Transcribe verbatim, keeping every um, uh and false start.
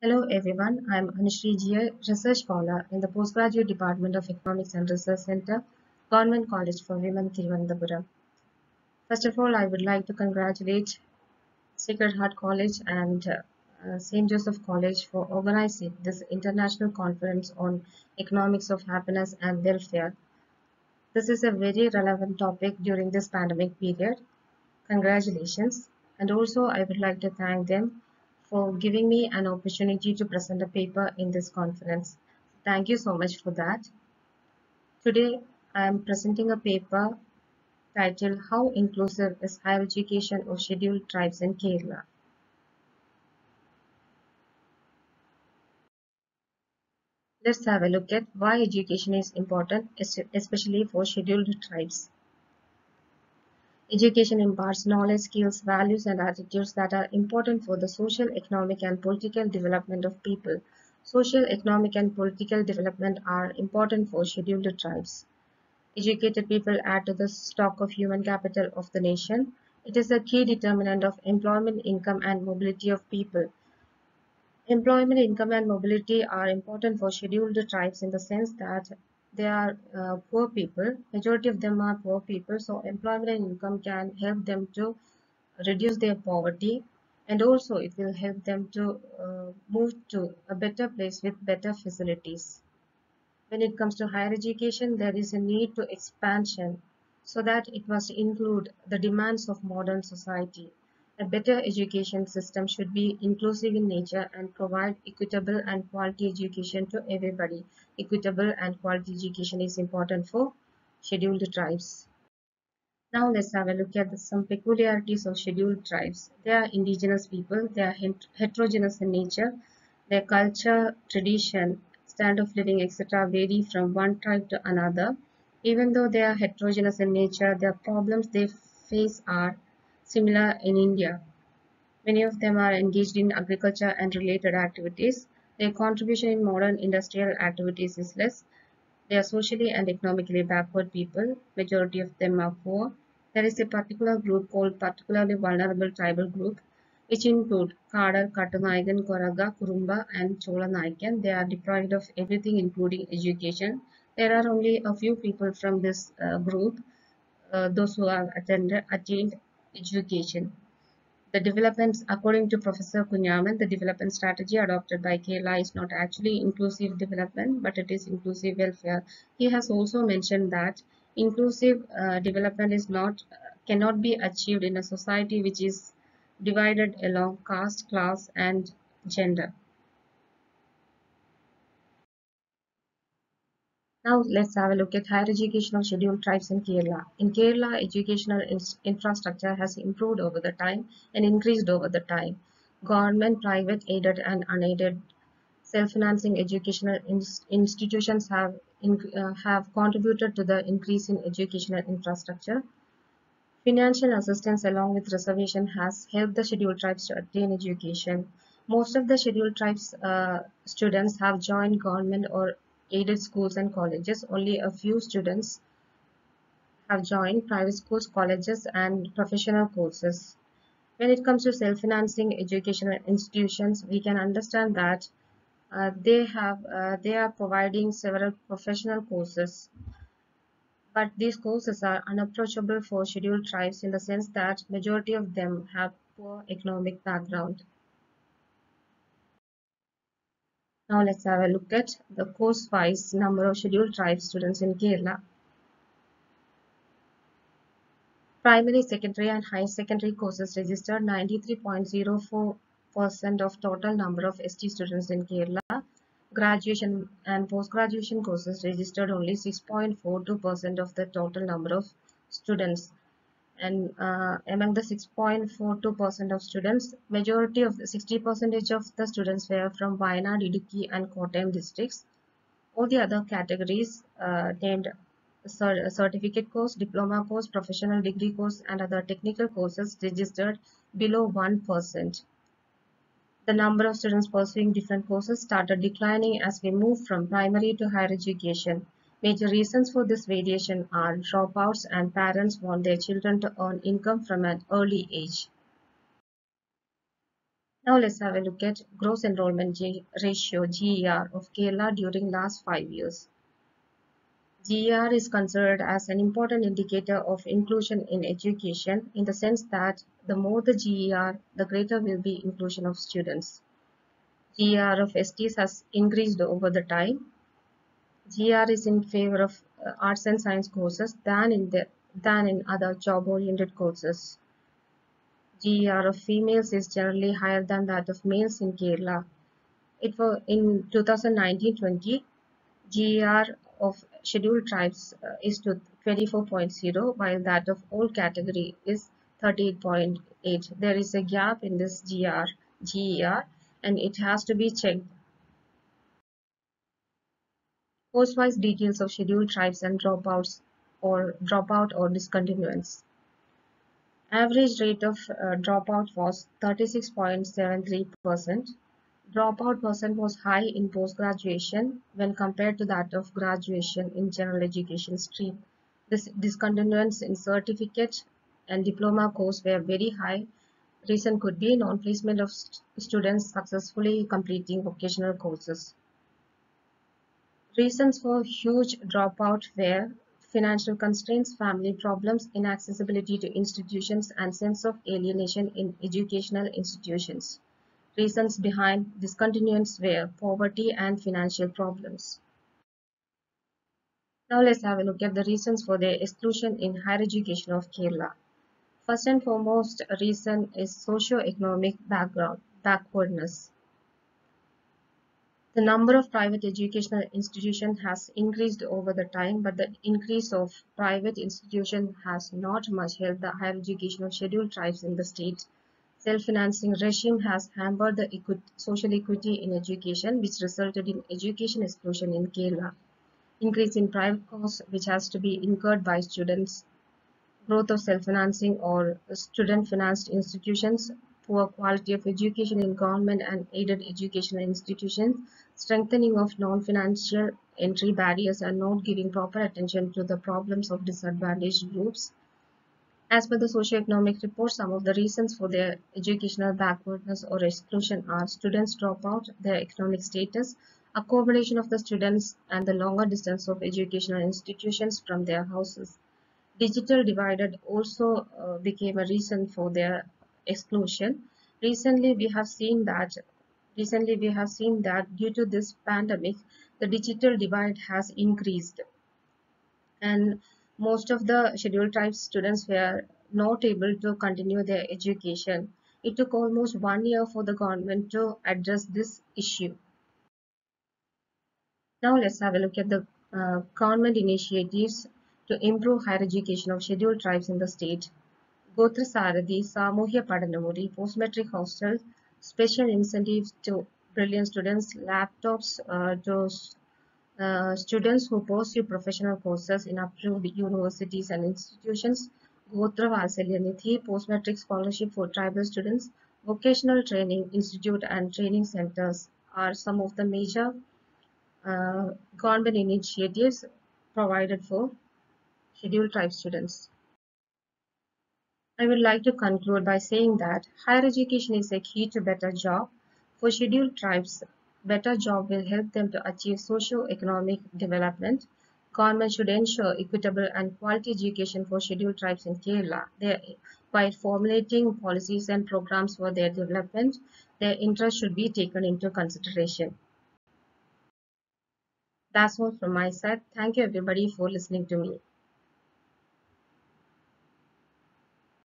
Hello everyone, I am Anushree G I, Research Scholar in the Postgraduate Department of Economics and Research Center, Government College for Women, Thiruvananthapuram. First of all, I would like to congratulate Sacred Heart College and uh, Saint Joseph College for organizing this international conference on economics of happiness and welfare. This is a very relevant topic during this pandemic period. Congratulations. And also, I would like to thank them for giving me an opportunity to present a paper in this conference. Thank you so much for that. Today, I am presenting a paper titled How Inclusive is Higher Education of Scheduled Tribes in Kerala? Let's have a look at why education is important, especially for scheduled tribes. Education imparts knowledge, skills, values, and attitudes that are important for the social, economic, and political development of people. Social, economic, and political development are important for scheduled tribes. Educated people add to the stock of human capital of the nation. It is a key determinant of employment, income, and mobility of people. Employment, income, and mobility are important for scheduled tribes in the sense that they are uh, poor people. Majority of them are poor people, so employment and income can help them to reduce their poverty, and also it will help them to uh, move to a better place with better facilities. When it comes to higher education, there is a need to expansion so that it must include the demands of modern society. A better education system should be inclusive in nature and provide equitable and quality education to everybody. Equitable and quality education is important for scheduled tribes. Now let's have a look at the, some peculiarities of scheduled tribes. They are indigenous people, they are heterogeneous in nature, their culture, tradition, standard of living, et cetera vary from one tribe to another. Even though they are heterogeneous in nature, their problems they face are similar in India. Many of them are engaged in agriculture and related activities. Their contribution in modern industrial activities is less. They are socially and economically backward people. Majority of them are poor. There is a particular group called particularly vulnerable tribal group, which include Kadar, Kattanaigan, Koraga, Kurumba, and Chola Naikan. They are deprived of everything, including education. There are only a few people from this uh, group, uh, those who have attended, attained education. The developments, according to Professor Kunyaman, the development strategy adopted by Kerala is not actually inclusive development, but it is inclusive welfare. He has also mentioned that inclusive uh, development is not cannot be achieved in a society which is divided along caste, class, and gender. Now let's have a look at higher education of scheduled tribes in Kerala. In Kerala, educational infrastructure has improved over the time and increased over the time. Government, private, aided and unaided self-financing educational institutions have, in, uh, have contributed to the increase in educational infrastructure. Financial assistance along with reservation has helped the scheduled tribes to attain education. Most of the scheduled tribes uh, students have joined government or aided schools and colleges. Only a few students have joined private schools, colleges, and professional courses. When it comes to self-financing educational institutions, we can understand that uh, they have uh, they are providing several professional courses, but these courses are unapproachable for scheduled tribes in the sense that majority of them have poor economic background. Now let's have a look at the course-wise number of scheduled tribe students in Kerala. Primary, secondary and higher secondary courses registered ninety-three point zero four percent of total number of S T students in Kerala. Graduation and post-graduation courses registered only six point four two percent of the total number of students. And uh, among the six point four two percent of students, majority of the sixty percent of the students were from Wayanad, Idukki and Kottayam districts. All the other categories uh, named certificate course, diploma course, professional degree course and other technical courses registered below one percent. The number of students pursuing different courses started declining as we moved from primary to higher education. Major reasons for this variation are dropouts and parents want their children to earn income from an early age. Now let's have a look at gross enrollment G ratio G E R of Kerala during last five years. G E R is considered as an important indicator of inclusion in education in the sense that the more the G E R, the greater will be inclusion of students. G E R of S Ts has increased over the time. G E R is in favor of uh, arts and science courses than in the than in other job-oriented courses. G E R of females is generally higher than that of males in Kerala. It was in two thousand nineteen twenty, G E R of scheduled tribes uh, is to twenty-four point zero, while that of all category is thirty-eight point eight. There is a gap in this G E R, G E R, and it has to be checked. Course-wise details of scheduled tribes and dropouts or dropout or discontinuance. Average rate of uh, dropout was thirty-six point seven three percent. Dropout percent was high in post-graduation when compared to that of graduation in general education stream. This discontinuance in certificate and diploma course were very high. Reason could be non-placement of st students successfully completing vocational courses. Reasons for huge dropout were financial constraints, family problems, inaccessibility to institutions, and sense of alienation in educational institutions. Reasons behind discontinuance were poverty and financial problems. Now let's have a look at the reasons for the exclusion in higher education of Kerala. First and foremost reason is socio-economic background, backwardness. The number of private educational institutions has increased over the time, but the increase of private institutions has not much helped the higher education of scheduled tribes in the state. Self-financing regime has hampered the equi social equity in education, which resulted in education exclusion in Kerala. Increase in private costs, which has to be incurred by students, growth of self-financing or student-financed institutions, poor quality of education in government and aided educational institutions, strengthening of non-financial entry barriers and not giving proper attention to the problems of disadvantaged groups. As per the socioeconomic report, some of the reasons for their educational backwardness or exclusion are students drop out, their economic status, accommodation of the students, and the longer distance of educational institutions from their houses. Digital divided also uh, became a reason for their exclusion. Recently, we have seen that recently we have seen that due to this pandemic, the digital divide has increased, and most of the scheduled tribes students were not able to continue their education. It took almost one year for the government to address this issue. Now let's have a look at the uh, government initiatives to improve higher education of scheduled tribes in the state. Gotra Sarathi, Samuhya Padanamuri, post-matric hostels, special incentives to brilliant students, laptops uh, to uh, students who pursue professional courses in approved universities and institutions, Gotra Vasalya Nidhi, post-matric scholarship for tribal students, vocational training institute and training centers are some of the major uh, government initiatives provided for scheduled tribe students. I would like to conclude by saying that higher education is a key to better job. For scheduled tribes, better job will help them to achieve socio-economic development. Government should ensure equitable and quality education for scheduled tribes in Kerala. They, by formulating policies and programs for their development, their interests should be taken into consideration. That's all from my side. Thank you everybody for listening to me.